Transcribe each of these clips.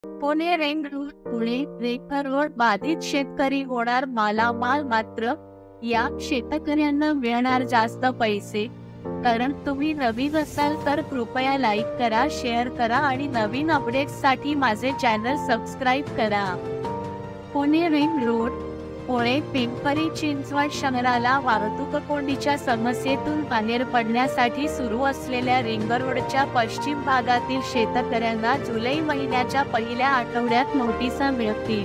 Pune ring road Pune ring road बाधित शेतकरी होणार मालामाल, मात्र या शेतकऱ्यांना मिळणार जास्त पैसे. कारण तुम्ही नवीन असाल तर कृपया लाईक करा, शेअर करा आणि नवीन अपडेट्ससाठी माझे चॅनल सबस्क्राईब करा. पुणे रिंग रोड पुणे पिंपरी चिंचवड शहराला वाहतूक कोंडीच्या समस्येतून बाहेर पडण्यासाठी सुरू असलेल्या रिंग रोडच्या पश्चिम भागातील शेतकऱ्यांना जुलै महिन्याच्या पहिल्या आठवड्यात नोटिसा मिळतील.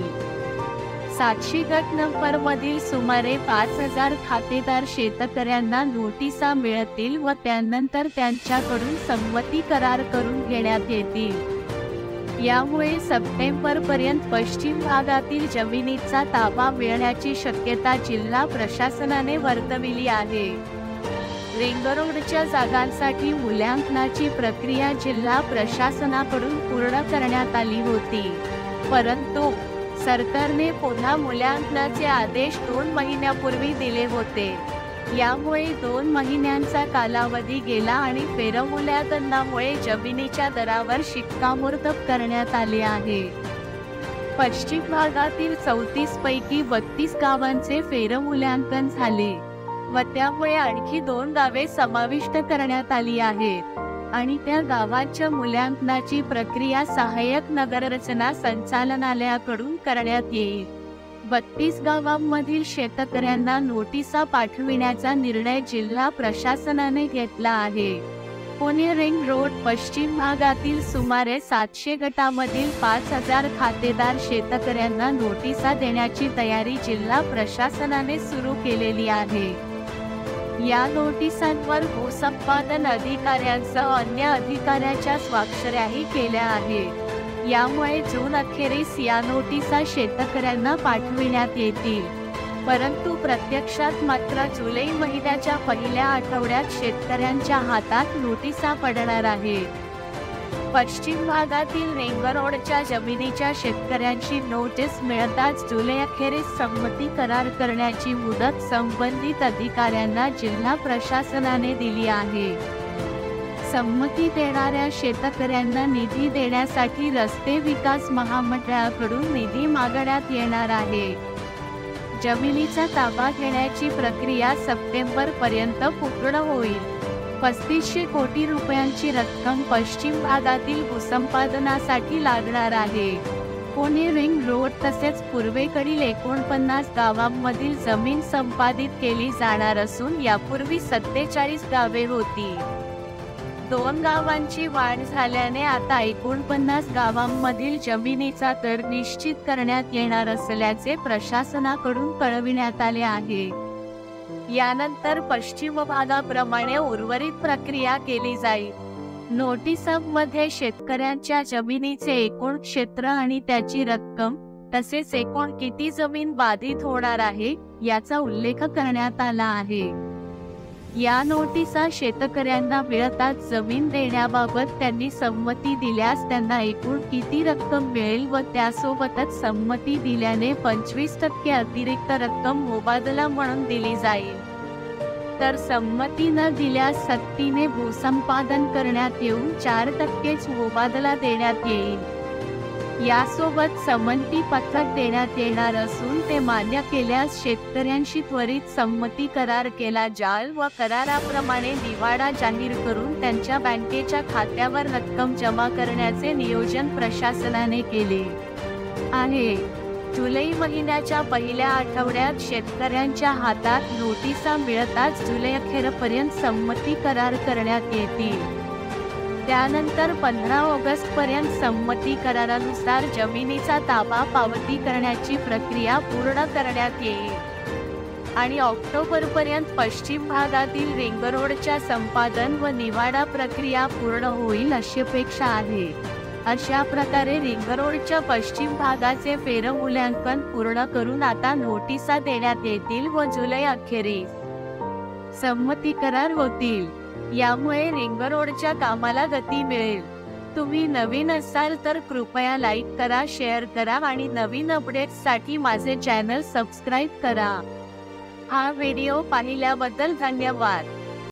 700 गट नंबरमधील सुमारे 5000 खातेदार शेतकऱ्यांना नोटिसा मिळतील व त्यानंतर त्यांच्याकडून संमती करार करून घेण्यात येतील. यामुळे सप्टेंबरपर्यंत पश्चिम भागातील जमिनीचा ताबा मिळण्याची शक्यता जिल्हा प्रशासनाने वर्तविली आहे. रिंग रोडच्या जागांसाठी मूल्यांकनाची प्रक्रिया जिल्हा प्रशासनाकडून पूर्ण करण्यात आली होती, परंतु सरकारने पुन्हा मूल्यांकनाचे आदेश 2 महिन्यापूर्वी दिले होते. यामुळे 2 महिन्यांचा कालावधी गेला आणि फेरमूल्यांकनामुळे जमिनीच्या दरावर शिक्कामोर्तब करण्यात आले आहे. पश्चिम भागातील 34 पैकी 32 गावांचे फेरमूल्यांकन झाले व त्यामुळे आणखी 2 गावे समाविष्ट करण्यात आली आहेत आणि त्या गावांच्या मूल्यांकनाची प्रक्रिया सहाय्यक नगररचना संचालनालयाकडून करण्यात येईल. 32 गावांमधील शेतकऱ्यांना नोटिसा पाठविण्याचा निर्णय जिल्हा प्रशासनाने घेतला आहे. पुणे रिंग रोड पश्चिम भागातील सुमारे 700 गटामधील 5000 खातेदार शेतकऱ्यांना नोटिसा देण्याची तयारी जिल्हा प्रशासनाने सुरू केलेली आहे. या नोटिसांवर भूसंपादन अधिकाऱ्यांसह अन्य अधिकाऱ्यांच्या स्वाक्षऱ्याही केल्या आहेत. यामुळे जून अखेरीस या नोटिसा शेतकऱ्यांना पाठविण्यात येतील, परंतु प्रत्यक्षात मात्र जुलै महिन्याच्या पहिल्या आठवड्यात शेतकऱ्यांच्या हातात नोटिसा पडणार आहेत. पश्चिम भागातील रिंग रोडच्या जमिनीच्या शेतकऱ्यांची नोटीस मिळताच जुलै अखेरीस संमती करार करण्याची मुदत संबंधित अधिकाऱ्यांना जिल्हा प्रशासनाने दिली आहे. संमती देणाऱ्या शेतकऱ्यांना निधी देण्यासाठी रस्ते विकास महामंडळाकडून निधी मागण्यात येणार आहे. जमिनीचा ताबा घेण्याची प्रक्रिया सप्टेंबर पर्यंत पूर्ण होईल. 3500 कोटी रुपयांची रक्कम पश्चिम भागातील भूसंपादनासाठी लागणार आहे. पुणे रिंग रोड तसेच पूर्वेकडील 49 गावांमधील जमीन संपादित केली जाणार असून यापूर्वी 47 गावे होती. 2 गावांची वाढ झाल्याने आता 49 गावांमधील जमिनीचा दर निश्चित करण्यात येणार असल्याचे प्रशासनाकडून कळविण्यात आले आहे. यानंतर पश्चिम भागाप्रमाणे उर्वरित प्रक्रिया केली जाईल. नोटिसांमध्ये शेतकऱ्यांच्या जमिनीचे एकूण क्षेत्र आणि त्याची रक्कम तसेच एकूण किती जमीन बाधित होणार आहे याचा उल्लेख करण्यात आला आहे. या नोटिसा शेतकऱ्यांना मिळताच जमीन देण्याबाबत त्यांनी संमती दिल्यास त्यांना एकूण किती रक्कम मिळेल व त्यासोबतच संमती दिल्याने 25% अतिरिक्त रक्कम मोबदला म्हणून दिली जाईल. तर संमती न दिल्यास सक्तीने भूसंपादन करण्यात येऊन 4%च मोबदला देण्यात येईल. यासोबत संमती पत्रक देण्यात येणार असून ते मान्य केल्यास शेतकऱ्यांशी त्वरित संमती करार केला जाईल व कराराप्रमाणे निवाडा जाहीर करून त्यांच्या बँकेच्या खात्यावर रक्कम जमा करण्याचे नियोजन प्रशासनाने केले आहे. जुलै महिन्याच्या पहिल्या आठवड्यात शेतकऱ्यांच्या हातात नोटिसा मिळताच जुलै अखेरपर्यंत संमती करार करण्यात येतील. त्यानंतर 15 ऑगस्टपर्यंत संमती करारानुसार जमिनीचा ताबा पावती करण्याची प्रक्रिया पूर्ण करण्यात येईल आणि ऑक्टोबरपर्यंत पश्चिम भागातील रिंग रोडच्या संपादन व निवाडा प्रक्रिया पूर्ण होईल अशी अपेक्षा आहे. अशा प्रकारे रिंग रोडच्या पश्चिम भागाचे फेरमूल्यांकन पूर्ण करून आता नोटिसा देण्यात येतील व जुलै अखेरीस संमती करार होतील. यामुळे रिंग रोडच्या कामाला गती मिळेल. तुम्ही नवीन असाल तर कृपया लाईक करा, शेअर करा आणि नवीन अपडेट्ससाठी माझे चॅनल सबस्क्राईब करा. हा व्हिडिओ पाहिल्याबद्दल धन्यवाद.